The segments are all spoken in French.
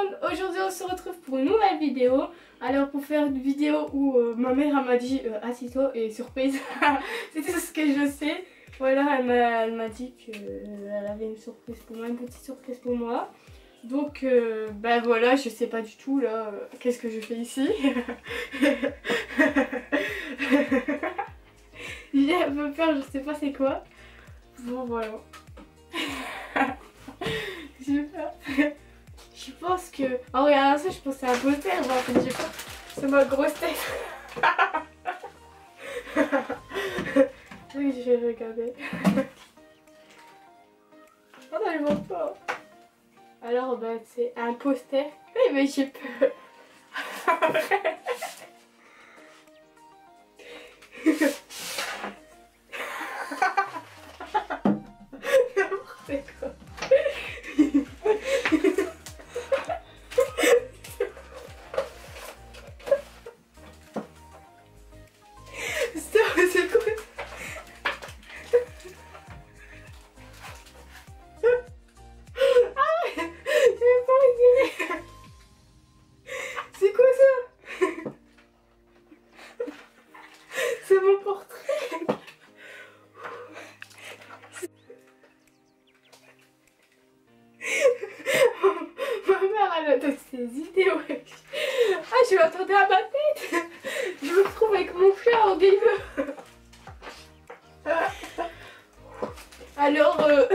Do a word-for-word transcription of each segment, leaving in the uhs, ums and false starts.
monde, aujourd'hui on se retrouve pour une nouvelle vidéo. Alors pour faire une vidéo où euh, ma mère m'a dit euh, assis-toi et surprise, c'est tout ce que je sais. Voilà, elle m'a dit qu'elle avait une surprise pour moi, une petite surprise pour moi. Donc euh, ben voilà, je sais pas du tout là, euh, qu'est-ce que je fais ici. J'ai un peu peur, je sais pas c'est quoi. Bon voilà. J'ai peur. Je pense que... En regardant ça, je pense que c'est un poster. Mais en fait, j'ai peur. C'est ma grosse tête. Oui, je vais regarder. Oh non, je vois pas. Alors, bah, c'est un poster. Oui, mais j'ai peur. N'importe quoi. C'est quoi? Ah, je vais pas rigoler. C'est quoi ça? C'est mon portrait. Ma mère elle a donné ses idées, ouais. Ah, je m'attendais à ma tête. Je me retrouve avec mon chat en game. Alors, euh...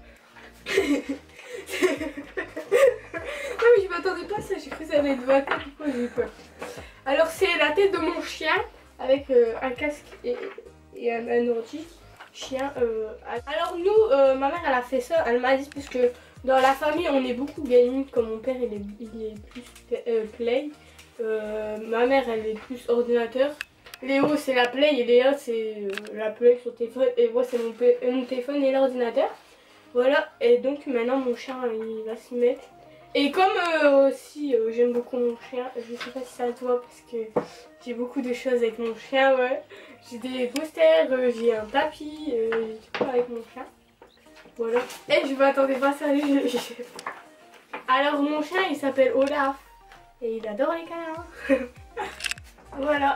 non mais je m'attendais pas à ça, j'ai cru que ça allait être ma tête, pourquoi j'ai eu peur. Alors c'est la tête de mon chien avec euh, un casque et, et un, un ordi chien. Euh... Alors nous, euh, ma mère elle a fait ça, elle m'a dit parce que dans la famille on est beaucoup gaming, comme mon père il est, il est plus euh, play, euh, ma mère elle est plus ordinateur. Léo c'est la play et Léa c'est euh, la play sur téléphone et moi c'est mon, mon téléphone et l'ordinateur. Voilà, et donc maintenant mon chien il va s'y mettre. Et comme euh, aussi euh, j'aime beaucoup mon chien, je sais pas si ça se voit parce que j'ai beaucoup de choses avec mon chien, ouais. J'ai des posters, euh, j'ai un tapis, euh, j'ai tout avec mon chien. Voilà. Et je m'attendais pas à ça. Alors mon chien il s'appelle Olaf et il adore les câlins. Voilà.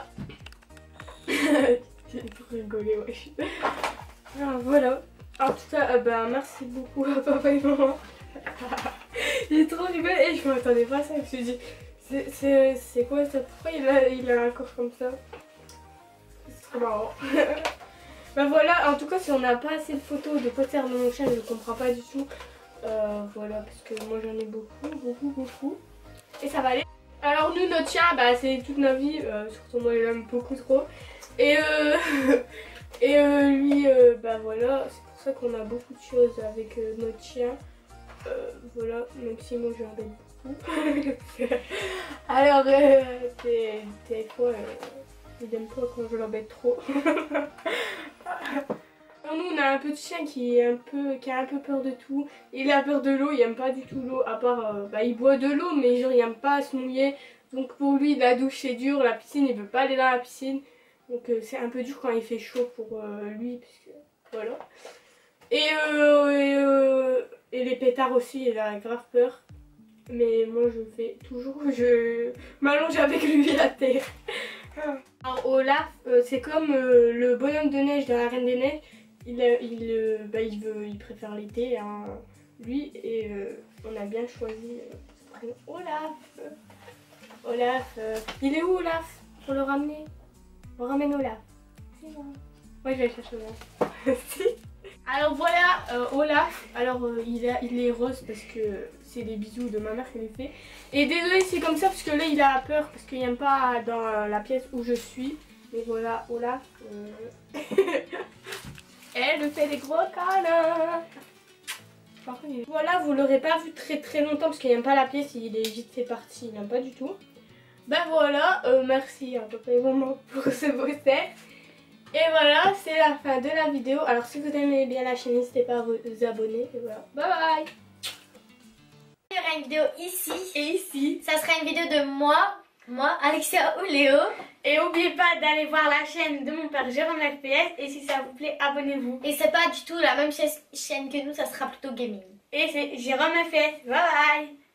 J'ai trop rigolé, wesh. Alors, voilà. En tout cas, euh, bah, merci beaucoup à papa et maman. J'ai trop rigolé et je m'attendais pas à ça. Je me suis dit, c'est quoi ça? Pourquoi il a, il a un corps comme ça? C'est trop marrant. Bah voilà, en tout cas, si on n'a pas assez de photos de posters de mon chien, je ne comprends pas du tout. Euh, voilà, parce que moi j'en ai beaucoup, beaucoup, beaucoup. Et ça va aller. Alors nous, notre chien, bah, c'est toute notre vie. Euh, surtout moi, je l'aime beaucoup trop. Et euh, et euh, lui, euh, bah voilà, c'est pour ça qu'on a beaucoup de choses avec euh, notre chien. Euh, voilà, même si moi j'embête beaucoup. Alors, euh, des, des fois, euh, il aime pas quand je l'embête trop. Alors nous, on a un petit chien qui est un peu, qui a un peu peur de tout. Il a peur de l'eau, il aime pas du tout l'eau, à part, euh, bah, il boit de l'eau, mais genre il aime pas se mouiller. Donc pour lui, la douche c'est dur, la piscine, il veut pas aller dans la piscine. Donc euh, c'est un peu dur quand il fait chaud pour euh, lui, parce que voilà. Et, euh, et, euh, et les pétards aussi, il a grave peur. Mais moi je fais toujours, je m'allonge avec lui à terre. Alors Olaf, euh, c'est comme euh, le bonhomme de neige dans la Reine des Neiges. Il, il, euh, bah, il, veut, il préfère l'été, hein, lui. Et euh, on a bien choisi euh, ce prénom. Olaf. Olaf. Euh, il est où Olaf? Pour le ramener. On ramène Olaf. C'est bon. Moi je vais chercher Olaf. Si. Alors voilà, euh, Olaf. Alors euh, il, a, il est rose parce que c'est des bisous de ma mère qui les fait. Et désolé c'est comme ça parce que là il a peur parce qu'il n'aime pas dans la pièce où je suis. Mais voilà, Olaf. Euh... Elle fait des gros câlins. Voilà, vous l'aurez pas vu très très longtemps parce qu'il n'aime pas la pièce. Il est vite fait parti, il n'aime pas du tout. Ben voilà, euh, merci à papa et maman pour ce beau set. Et voilà, c'est la fin de la vidéo. Alors si vous aimez bien la chaîne, n'hésitez pas à vous abonner. Et voilà, bye bye. Il y aura une vidéo ici. Et ici, ça sera une vidéo de moi, moi, Alexia ou Léo. Et n'oubliez pas d'aller voir la chaîne de mon père Jérôme F P S. Et si ça vous plaît, abonnez-vous. Et c'est pas du tout la même chaîne que nous, ça sera plutôt gaming. Et c'est Jérôme F P S. Bye bye.